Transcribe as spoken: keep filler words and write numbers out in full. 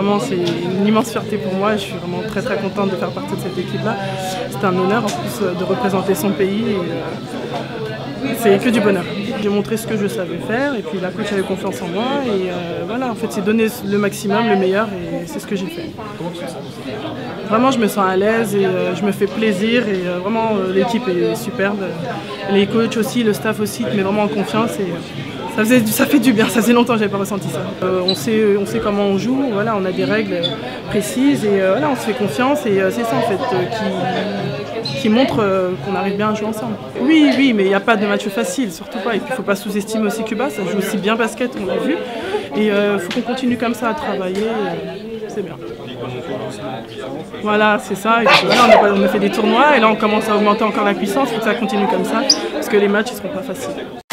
vraiment, c'est une immense fierté pour moi. Je suis vraiment très très contente de faire partie de cette équipe-là. C'est un honneur en plus de représenter son pays. Et, euh, c'est que du bonheur. J'ai montré ce que je savais faire et puis la coach avait confiance en moi. Et euh, voilà, en fait, c'est donner le maximum, le meilleur et c'est ce que j'ai fait. Vraiment, je me sens à l'aise et euh, je me fais plaisir et euh, vraiment, euh, l'équipe est superbe. Les coachs aussi, le staff aussi, te met vraiment en confiance et euh, ça, faisait, ça fait du bien. Ça faisait longtemps que je n'avais pas ressenti ça. Euh, on, sait, on sait comment on joue, voilà, on a des règles précises et euh, voilà, on se fait confiance et euh, c'est ça en fait euh, qui, qui montre euh, qu'on arrive bien à jouer ensemble. Oui, oui, mais il n'y a pas de match facile, surtout pas. Et puis il ne faut pas sous-estimer aussi Cuba, ça joue aussi bien basket, on l'a vu. Et il euh, faut qu'on continue comme ça à travailler, c'est bien. Voilà, c'est ça. Et puis, voilà, on, a, on a fait des tournois et là on commence à augmenter encore la puissance, il faut que ça continue comme ça, parce que les matchs ne seront pas faciles.